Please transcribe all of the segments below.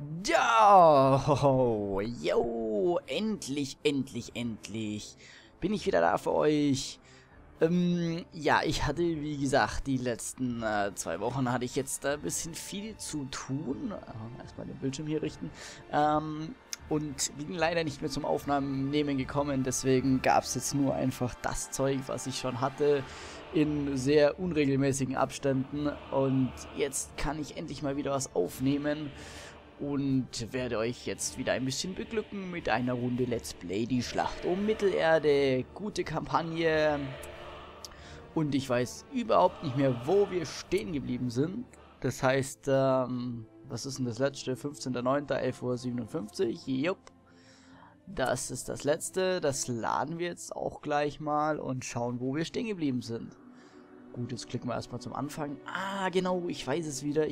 Ja, yo, endlich bin ich wieder da für euch. Ja, ich hatte, wie gesagt, die letzten 2 Wochen hatte ich jetzt ein bisschen viel zu tun. Erstmal den Bildschirm hier richten. Und bin leider nicht mehr zum Aufnehmen gekommen. Deswegen gab es jetzt nur einfach das Zeug, was ich schon hatte, in sehr unregelmäßigen Abständen. Und jetzt kann ich endlich mal wieder was aufnehmen. Und werde euch jetzt wieder ein bisschen beglücken mit einer Runde Let's Play, die Schlacht um Mittelerde. Gute Kampagne. Und ich weiß überhaupt nicht mehr, wo wir stehen geblieben sind. Das heißt, was ist denn das letzte? 15.09. 11:57 Uhr. Jupp. Das ist das letzte. Das laden wir jetzt auch gleich mal und schauen, wo wir stehen geblieben sind. Gut, jetzt klicken wir erstmal zum Anfang. Ah, genau, ich weiß es wieder.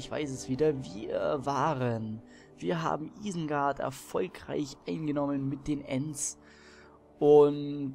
Wir haben Isengard erfolgreich eingenommen mit den Ents. Und,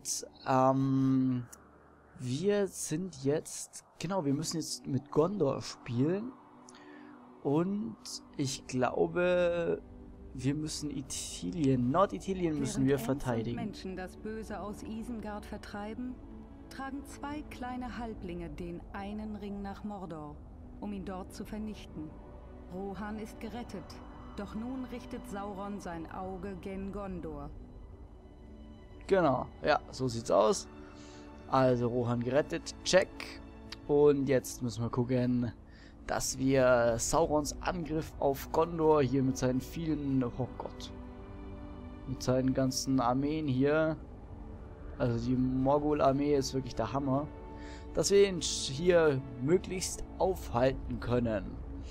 wir sind jetzt, genau, wir müssen jetzt mit Gondor spielen. Und ich glaube, wir müssen Ithilien, Nordithilien müssen wir verteidigen. Während Menschen das Böse aus Isengard vertreiben, tragen 2 kleine Halblinge den einen Ring nach Mordor, um ihn dort zu vernichten. Rohan ist gerettet, doch nun richtet Sauron sein Auge gen Gondor. Genau, ja, so sieht's aus. Also Rohan gerettet, check. Und jetzt müssen wir gucken, dass wir Saurons Angriff auf Gondor hier mit seinen vielen, oh Gott, mit seinen ganzen Armeen hier, also die Morgul-Armee ist wirklich der Hammer, dass wir ihn hier möglichst aufhalten können.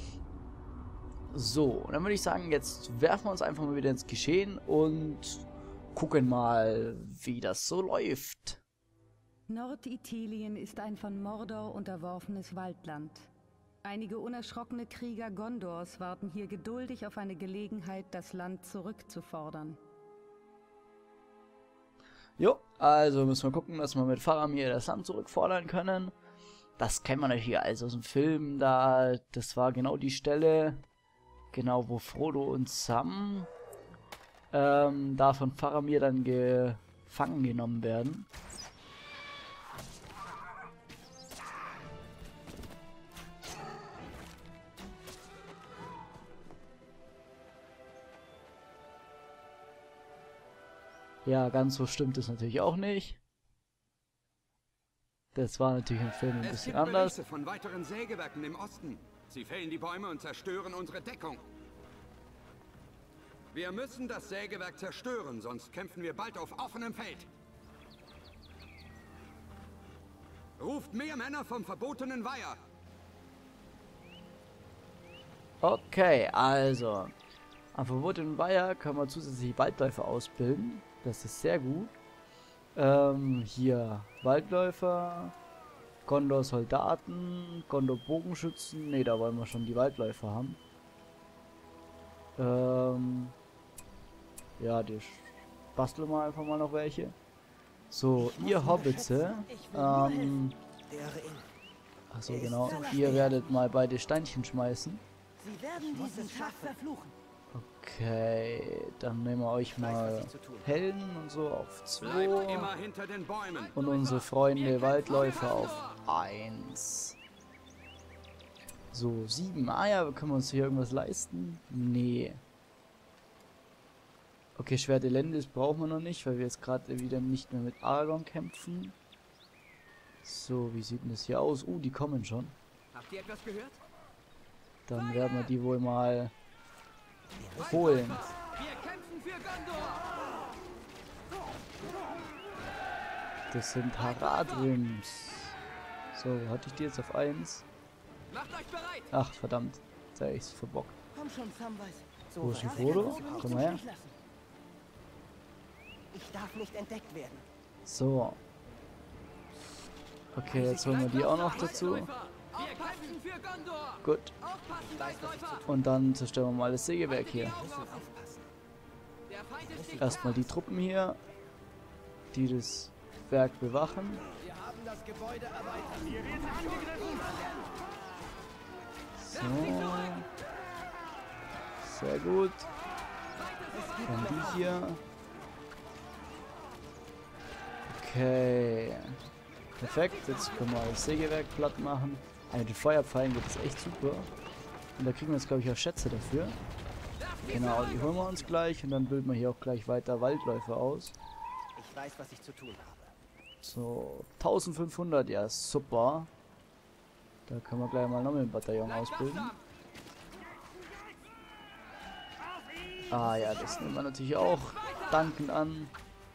So, dann würde ich sagen, jetzt werfen wir uns einfach mal wieder ins Geschehen und gucken mal, wie das so läuft. Nordithilien ist ein von Mordor unterworfenes Waldland. Einige unerschrockene Krieger Gondors warten hier geduldig auf eine Gelegenheit, das Land zurückzufordern. Jo, also müssen wir gucken, dass wir mit Faramir das Land zurückfordern können. Das kennt man ja hier also aus dem Film, das war genau die Stelle, genau wo Frodo und Sam da von Faramir dann gefangen genommen werden. Ja, ganz so stimmt es natürlich auch nicht. Das war natürlich im Film ein bisschen anders. Es gibt Berichte von weiteren Sägewerken im Osten. Sie fällen die Bäume und zerstören unsere Deckung. Wir müssen das Sägewerk zerstören, sonst kämpfen wir bald auf offenem Feld. Ruft mehr Männer vom verbotenen Weiher. Okay, also am verbotenen Weiher können wir zusätzlich Waldläufer ausbilden. Das ist sehr gut. Hier Waldläufer, Gondor Soldaten, Gondor Bogenschützen. Ne, da wollen wir schon die Waldläufer haben. Ja, die basteln wir einfach mal noch welche. So, ihr Hobbitze. Achso, genau. Ihr werdet mal beide Steinchen schmeißen. Sie werden diesen Schacht verfluchen. Okay, dann nehmen wir euch mal Helden und so auf 2 und unsere Freunde Waldläufer auf 1. So, 7. Ah ja, können wir uns hier irgendwas leisten? Nee. Okay, Schwert Elendis brauchen wir noch nicht, weil wir jetzt gerade wieder nicht mehr mit Aragorn kämpfen. So, wie sieht denn das hier aus? Die kommen schon. Habt ihr etwas gehört? Dann werden wir die wohl mal holen. Wir kämpfen für Gondor! Das sind Haradrims. So, hatte ich die jetzt auf 1? Macht euch bereit! Ach, verdammt. Jetzt habe ich's verbockt. Komm schon, Samwise. Wo ist denn Frodo? Komm mal her. Ich darf nicht entdeckt werden. So. Okay, jetzt holen wir die auch noch dazu. Wir kämpfen für Gondor! Gut. Aufpassen, Waldläufer! Und dann zerstören wir mal das Sägewerk hier. Der Feind ist nicht Erstmal die Truppen hier, die das Werk bewachen. Wir haben das Gebäude erweitert. Wir werden angegriffen! So. Sehr gut. Dann die hier. Okay. Perfekt. Jetzt können wir das Sägewerk platt machen. Mit den Feuerpfeilen geht es echt super. Und da kriegen wir jetzt, glaube ich, auch Schätze dafür. Genau, die holen wir uns gleich. Und dann bilden wir hier auch gleich weiter Waldläufer aus. Ich weiß, was ich zu tun habe. So, 1500, ja, super. Da können wir gleich mal noch mit dem Bataillon ausbilden. Ah ja, das nehmen wir natürlich auch dankend an.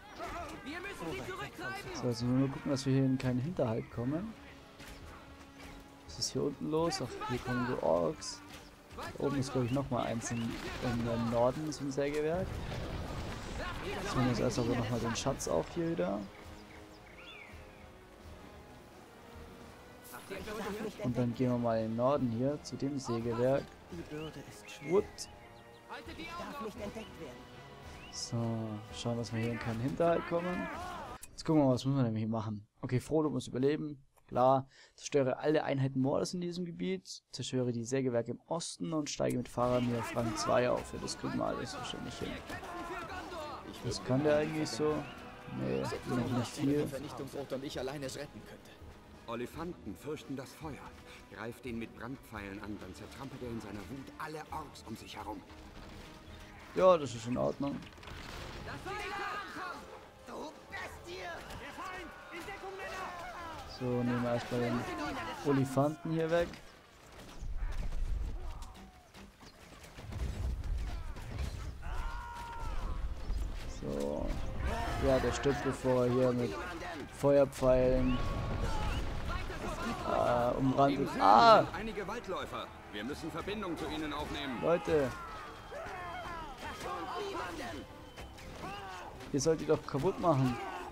So, jetzt müssen wir nur gucken, dass wir hier in keinen Hinterhalt kommen. Was ist hier unten los? Ach, hier kommen so Orks. Da oben ist, glaube ich, nochmal eins im Norden zum Sägewerk. Jetzt nehmen wir uns erst aber nochmal den Schatz auf hier wieder. Und dann gehen wir mal in den Norden hier zu dem Sägewerk. Die Bürde ist schwer. What? Ich darf nicht entdeckt werden. So, schauen, dass wir hier in keinen Hinterhalt kommen. Jetzt gucken wir mal, was müssen wir nämlich hier machen. Okay, Frodo muss überleben. Klar, zerstöre alle Einheiten Mordes in diesem Gebiet, zerstöre die Sägewerke im Osten und steige mit Faramir auf Rang 2 auf. Ja, das kriegen wir alles wahrscheinlich hin. Das kann der eigentlich so? Nee, noch nicht viel. Vernichtungsort und ich alleine es retten könnte. Olifanten fürchten das Feuer. Greift ihn mit Brandpfeilen an, dann zertrampelt er in seiner Wut alle Orks um sich herum. Ja, das ist in Ordnung. So, nehmen wir erstmal den Olifanten hier weg. So. Ja, der stirbt, bevor er hier mit Feuerpfeilen umrandet. Ah! Einige Waldläufer. Wir müssen Verbindung zu ihnen aufnehmen. Leute! Ihr sollt die doch kaputt machen.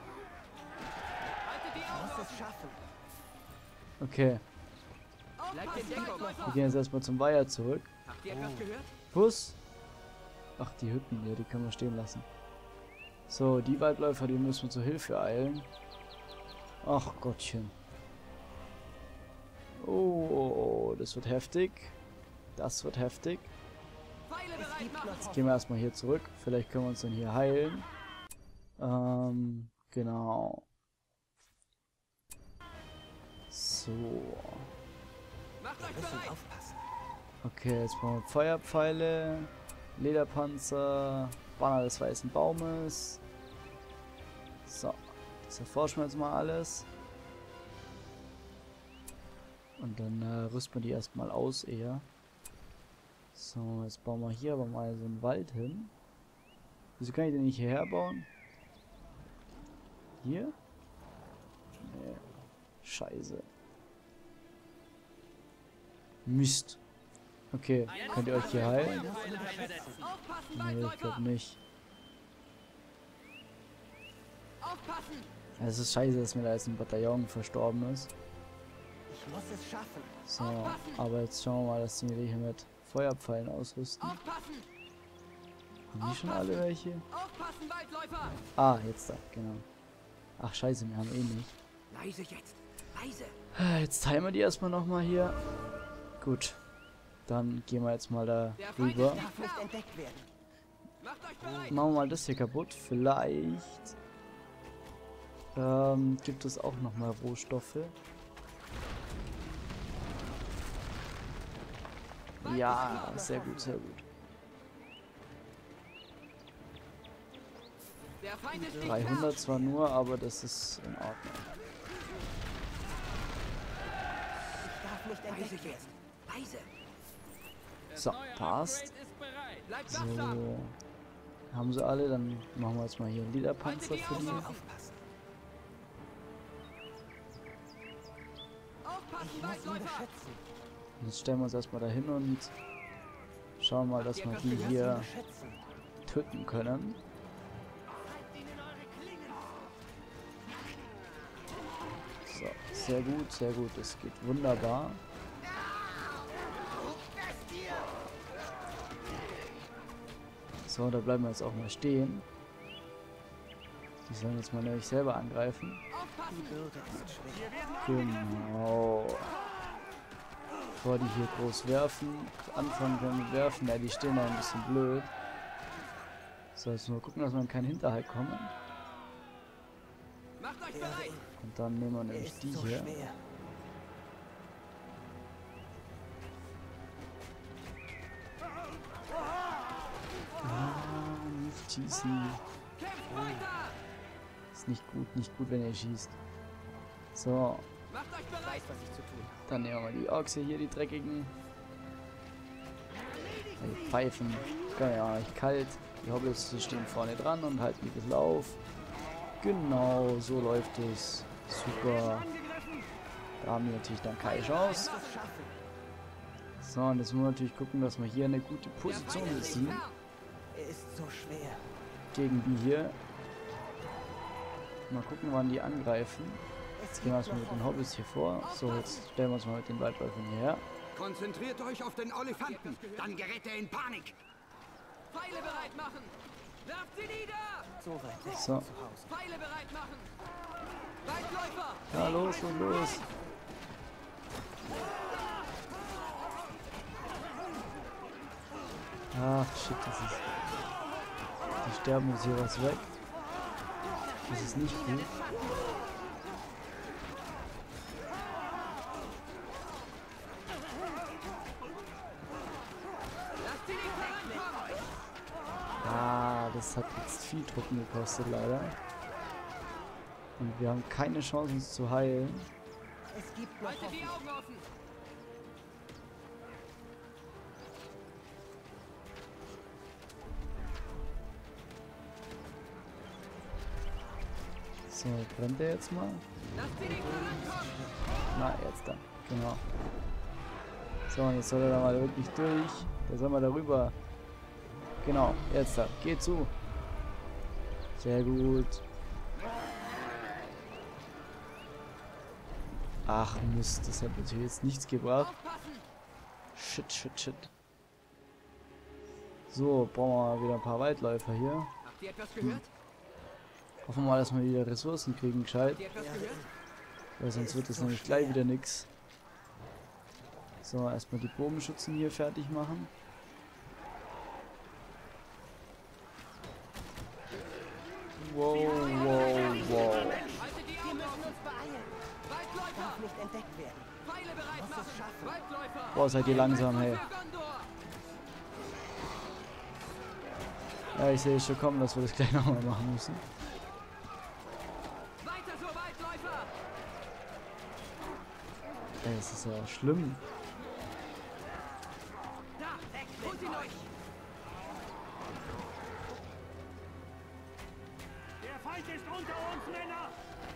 Ich muss es schaffen. Okay. Wir gehen jetzt erstmal zum Weiher zurück. Habt ihr etwas gehört? Bus? Ach, die Hütten hier, die können wir stehen lassen. So, die Waldläufer, die müssen wir zur Hilfe eilen. Ach Gottchen. Oh, das wird heftig. Das wird heftig. Jetzt gehen wir erstmal hier zurück. Vielleicht können wir uns dann hier heilen. Genau. So. Wir müssen aufpassen. Okay, jetzt brauchen wir Feuerpfeile, Lederpanzer, Banner des weißen Baumes. So, das erforschen wir jetzt mal alles. Und dann rüsten wir die erstmal aus eher. So, jetzt bauen wir hier aber mal so einen Wald hin. Wieso kann ich den nicht hierher bauen? Hier? Nee. Scheiße. Mist. Okay, könnt ihr euch hier heilen? Nee, ich glaube nicht. Es ist scheiße, dass mir da jetzt ein Bataillon verstorben ist. Ich muss es schaffen. So, aber jetzt schauen wir mal, dass die hier mit Feuerpfeilen ausrüsten. Haben die schon alle welche? Ah, jetzt da, genau. Ach scheiße, wir haben eh nicht. Leise jetzt. Leise. Jetzt teilen wir die erstmal nochmal hier. Gut. Dann gehen wir jetzt mal da rüber. Ich darf nicht entdeckt werden. Machen wir mal das hier kaputt. Vielleicht gibt es auch nochmal Rohstoffe. Ja, sehr gut, sehr gut. 300 zwar nur, aber das ist in Ordnung. Ich darf nicht entdeckt werden. Leise. So, passt. So. Haben sie alle, dann machen wir jetzt mal hier einen Lederpanzer für die. Aufpassen. Ich muss ihn beschützen. Jetzt stellen wir uns erstmal dahin und schauen mal, dass wir die hier töten können. So, sehr gut, sehr gut. Es geht wunderbar. So, da bleiben wir jetzt auch mal stehen. Die sollen jetzt mal nämlich selber angreifen. Die Bürde ist schwer. Genau. bevor die hier groß anfangen können mit werfen. Ja, die stehen da ein bisschen blöd. So, jetzt nur gucken, dass wir in keinen Hinterhalt kommen. Macht euch bereit! Und dann nehmen wir nämlich die so hier. schwer. Nicht schießen. Kämpft weiter! Ist nicht gut, wenn ihr schießt. So, Macht euch Ich bereit! weiß, was ich zu tun habe. dann nehmen wir die Ochse hier, die dreckigen. Die Pfeifen. Ja, nicht kalt. Die Hobbits, die stehen vorne dran und halten die ein bisschen auf. Genau, so läuft es. Super. Da haben wir natürlich dann keine Chance. Das schaffen. So, und jetzt müssen wir natürlich gucken, dass wir hier eine gute Position beziehen. Er ist so schwer. Gegen die hier. Mal gucken, wann die angreifen. Jetzt gehen wir erstmal mit den Hobbits hier vor. So, jetzt stellen wir uns mal mit den Waldläufern hierher. Konzentriert euch auf den Olifanten, dann gerät er in Panik. Pfeile bereit machen! Werft sie nieder! So weit weg So. von zu Hause. Pfeile bereit machen! Weitläufer! Ja, los und los. Ach, shit, das ist... Die sterben uns hier was weg. Das ist nicht gut. Lasst sie nicht vorankommen! Ah, das hat jetzt viel Truppen gekostet, leider. Und wir haben keine Chance, uns zu heilen. Es gibt noch Haltet die Hoffnung. Augen offen! So, brennt der jetzt mal? Lasst sie nicht vorankommen! Na, jetzt dann. Genau. So, und jetzt soll er da mal wirklich durch. Da soll man darüber. Genau, jetzt da. Geh zu. Sehr gut. Ach Mist, das hat natürlich jetzt nichts gebracht. Aufpassen! Shit. So, brauchen wir mal wieder ein paar Waldläufer hier. Habt ihr etwas gehört? Hoffen wir mal, dass wir wieder Ressourcen kriegen, gescheit. Habt ihr etwas gehört? Weil sonst wird das nämlich gleich wieder nix. So, erstmal die Bogenschützen hier fertig machen. Wow. Haltet die Wir Augen müssen offen! uns beeilen. Weitläufer! Darf nicht entdeckt werden. Pfeile bereit Muss es machen! schaffen. Weitläufer! Boah, seid ihr langsam, hey. Für Gondor! Ja, ich sehe schon kommen, dass wir das gleich nochmal machen müssen. Weiter so, Weitläufer! Ey, das ist ja schlimm. Da! Weg! Holt ihn euch! Der Feind ist unter uns, Männer!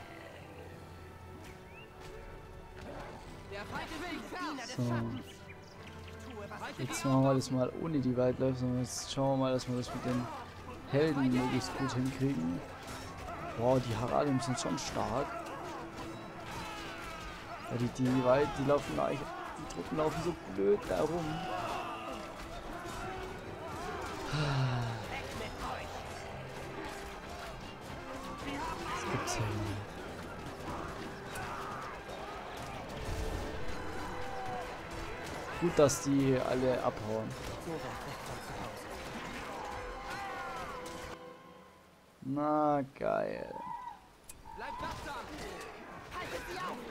Der Feind will nicht fern! So, Haltet die jetzt machen wir das mal ohne die Waldläufer, sondern jetzt schauen wir mal, dass wir das mit den Helden möglichst gut hinkriegen. Boah, die Haralden sind schon stark. Ja, die laufen da, die Truppen laufen so blöd da rum. Das gibt's ja nicht. Gut, dass die alle abhauen. So weit weg von zu Hause. Na, geil. Bleibt wachsam! Haltet sie auf!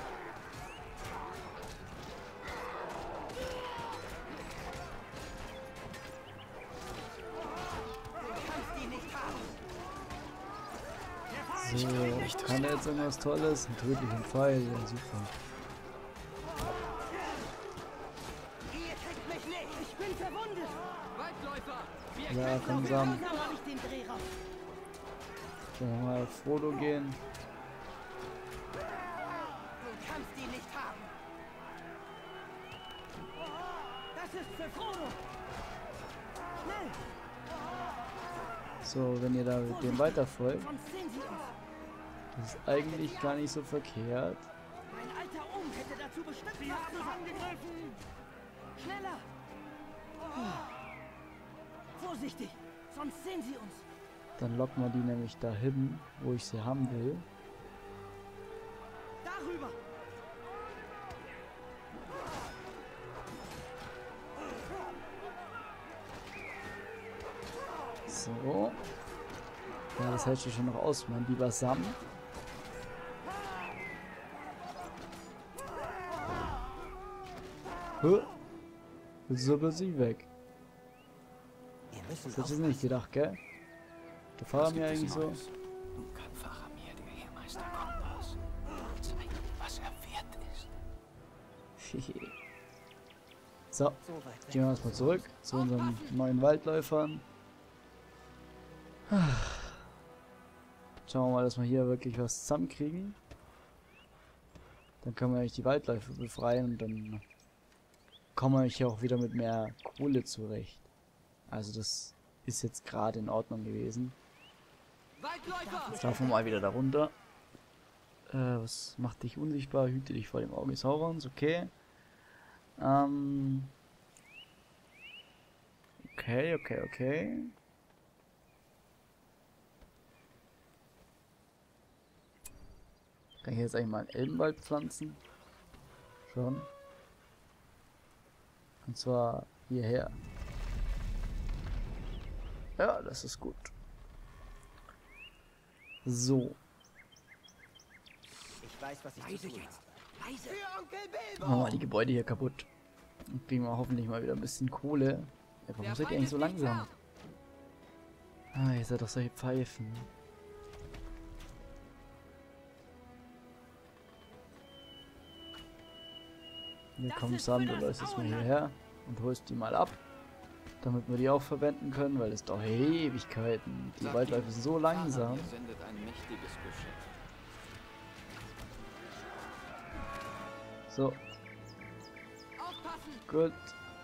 So, kann er jetzt irgendwas Tolles? Einen tödlichen Pfeil, ja super. Ihr kriegt mich nicht. Ich bin verwundet. Weitläufer! Wir Ja, komm zusammen. Da habe ich den Dreh raus. Dann mal auf Frodo gehen. Du kannst ihn nicht haben. Das ist für Frodo. Schnell. So, wenn ihr da mit dem weiterfolgt, Sonst sehen sie uns. das ist eigentlich gar nicht so verkehrt. Mein alter hätte dazu bestimmt Sie was haben zu sagen. angegriffen! Schneller. Vorsichtig, sonst sehen sie uns. Dann locken wir die nämlich dahin, wo ich sie haben will. Darüber. So. Ja, das hält sich schon noch aus, mein lieber Sam. Jetzt ist aber sie weg. Das hätte ich nicht gedacht, gell? Der Fahrer mir eigentlich so. Nun kann Faramir, der Heermeister Kompass, zeigen, was er wert ist. So, gehen wir erstmal zurück zu unseren neuen Waldläufern. Schauen wir mal, dass wir hier wirklich was zusammenkriegen. Dann können wir eigentlich die Waldläufer befreien und dann kommen wir hier auch wieder mit mehr Kohle zurecht. Also das ist jetzt gerade in Ordnung gewesen. Jetzt laufen wir mal wieder da runter. Was macht dich unsichtbar? Hüte dich vor dem Auge Saurons. Okay. Okay. Kann ich jetzt eigentlich mal einen Elbenwald pflanzen? Schon. Und zwar hierher. Ja, das ist gut. So. Ich weiß, was ich zu tun habe. Leise. Für Onkel Bilbo. Machen wir mal die Gebäude hier kaputt. Und kriegen wir hoffentlich mal wieder ein bisschen Kohle. Ja, warum seid ihr eigentlich so langsam? Ah, ihr seid doch solche Pfeifen. Hier kommt Sam, du läufst jetzt mal hierher und holst die mal ab. Damit wir die auch verwenden können, weil es dauert Ewigkeiten. Die Waldläufe sind so langsam. Sendet ein mächtiges Geschenk. So, Aufpassen! gut.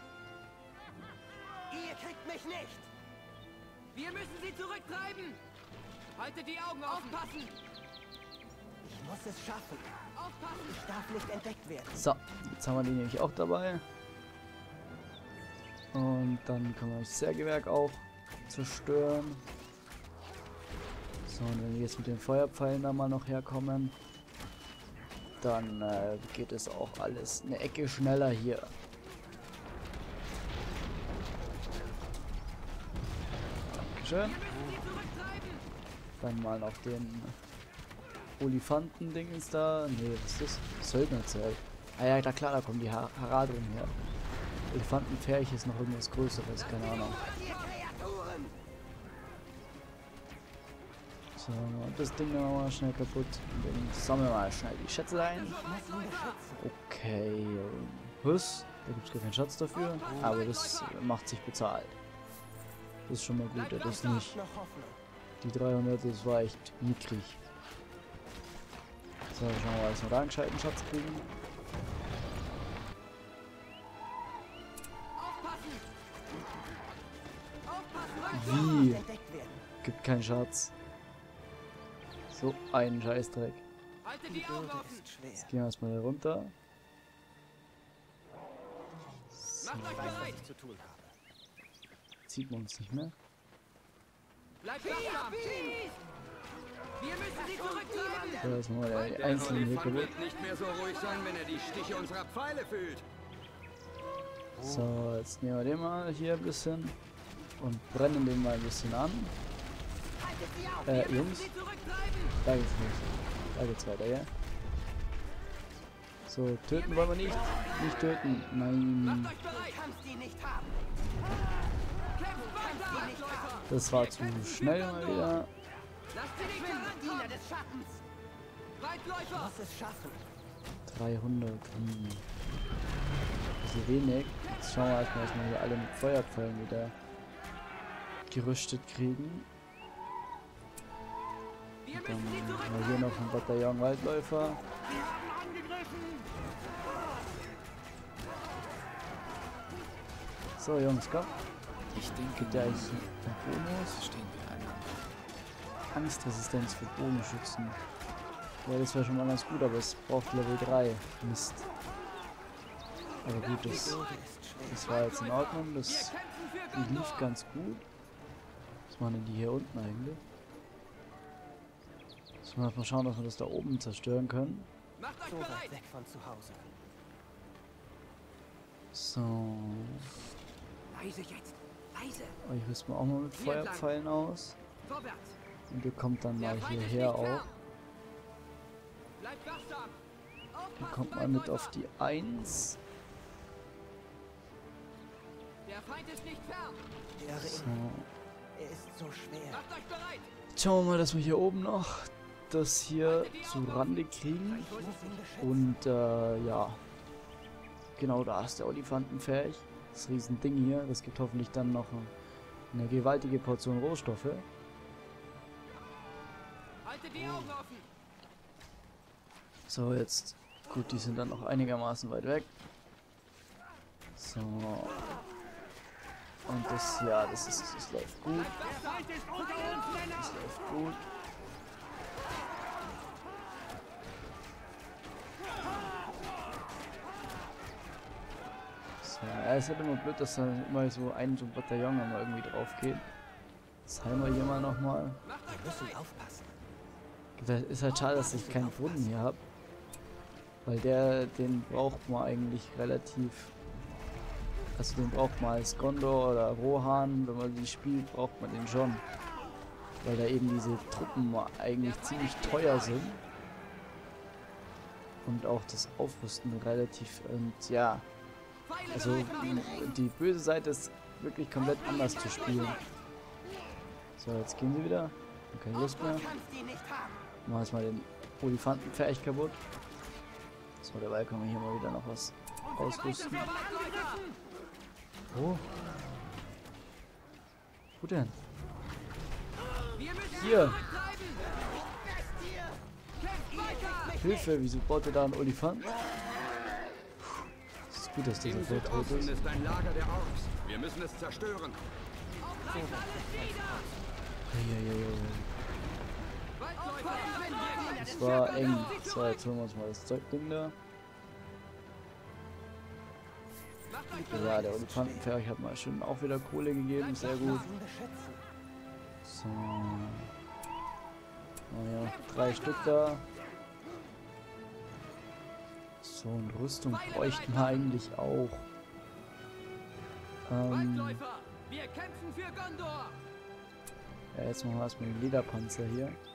Ihr kriegt mich nicht. Wir müssen sie zurücktreiben! Haltet die Augen offen! Aufpassen! Ich muss es schaffen. Aufpassen! Ich darf nicht entdeckt werden. So, jetzt haben wir die nämlich auch dabei. Und dann können wir das Sägewerk auch zerstören. So, und wenn wir jetzt mit den Feuerpfeilen da mal noch herkommen, dann geht es auch alles eine Ecke schneller hier. Dankeschön. Dann mal noch den Olifanten-Dingens da. Ne, was ist das? Söldnerzelt. Ah ja, da klar, da kommen die Haradrim her. Elefantenpferch ist noch irgendwas Größeres, keine Ahnung. So, das Ding dann mal schnell kaputt. Und dann sammeln wir mal schnell die Schätze ein. Okay. Was? Da gibt es gar keinen Schatz dafür. Aber das macht sich bezahlt. Das ist schon mal gut. Das ist nicht. Die 300, das war echt mickrig. So, schauen wir mal, dass wir da einen gescheiten Schatz kriegen. Wie? Gibt keinen Schatz. So ein Scheißdreck. Haltet die Augen offen! Jetzt gehen wir erstmal da runter. So, Macht euch bereit! zieht man uns nicht mehr. Bleibt wachsam! Wir müssen sie zurücktreiben! So, jetzt machen wir die einzelnen hier kaputt. wird nicht mehr so ruhig sein, wenn er die Stiche unserer Pfeile fühlt. So, jetzt nehmen wir den mal hier ein bisschen und brennen den mal ein bisschen an. Jungs, Sie zurücktreiben! da geht's nicht. Da geht's weiter, ja? So, töten wollen wir nicht. Nicht töten. Nein. Macht euch bereit! Kannst die nicht haben. Kämpft weiter! Waldläufer! Das war zu schnell mal wieder. Lasst sie nicht Diener herankommen! des Schattens. Waldläufer! Muss es schaffen. 300. Bisschen wenig. Jetzt schauen wir erstmal, dass wir hier alle mit Feuerpfeilen wieder gerüstet kriegen. Wir Dann müssen sie haben wir zurücktreiben! hier noch ein Bataillon Waldläufer. Wir haben angegriffen. So, Jungs, komm. Ich denke, Gibt ja eigentlich einen Bonus. stehen wir einander. Angstresistenz für Bogenschützen. Ja, das wäre schon mal ganz gut, aber es braucht Level 3. Mist. Aber gut, das war jetzt in Ordnung. Das lief ganz gut. Was machen denn die hier unten eigentlich? Müssen wir mal schauen, dass wir das da oben zerstören können. Macht euch So weit bereit! weg von zu Hause. So. Leise jetzt. Leise. Euch rüsten wir auch mal mit Feuerpfeilen aus. Vorwärts. Und ihr kommt dann Der mal Feind ist hierher nicht auch. fern. Bleibt wachsam. Ihr Aufpassen, kommt mal mit auf Waldläufer. die 1. Der Feind ist nicht fern. Der Ring, So. er ist so schwer. Macht euch bereit. Jetzt schauen wir mal, dass wir hier oben noch das hier zu Rande kriegen. Ich muss ihn beschützen. Und ja, genau da ist der Olifantenpferch. Das Riesending hier. Das gibt hoffentlich dann noch eine gewaltige Portion Rohstoffe. Haltet die Augen offen. So, jetzt. Gut, die sind dann noch einigermaßen weit weg. So. Und das, ja, das läuft gut. Der Feind ist unter uns, Männer! Das läuft gut. So, ja, es ist halt immer blöd, dass da immer so ein Bataillon immer irgendwie drauf geht. Das heilen wir hier mal nochmal. Macht euch Wir müssen bereit. aufpassen. Das ist halt schade, dass ich keinen Brunnen hier habe. Weil den braucht man eigentlich relativ. Also den braucht man als Gondor oder Rohan, wenn man die spielt, braucht man den schon. Weil da eben diese Truppen eigentlich ziemlich teuer sind. Und auch das Aufrüsten relativ, und ja, Pfeile also bereit für den Ring. die böse Seite ist wirklich komplett anders zu spielen. So, jetzt gehen sie wieder. Keine Lust mehr. Kannst die nicht haben. Machen wir jetzt mal den Olifantenpferch kaputt. So, dabei können wir hier mal wieder noch was ausrüsten. Waldläufer. Oh. Wo denn? Wir müssen sie Hier. zurücktreiben. Kämpft weiter. Hilfe, wieso baut ihr da einen Olifant? Es ist gut, dass dieser Im Feld tot Südosten ist. ist ein Lager der Orks. Wir müssen es zerstören. Auf euch alles nieder. Eieieiei. Waldläufer. Das war eng. So, jetzt holen wir uns mal das Zeugding da. Macht euch Ja, bereit. der Olifantenpferch hat mal schön auch wieder Kohle gegeben. Sehr gut. Ihn beschützen. So. Naja, 3 Stück da. So, und Rüstung bräuchten wir eigentlich auch. Waldläufer. Wir kämpfen für Gondor. Ja, jetzt machen wir erstmal den Lederpanzer hier.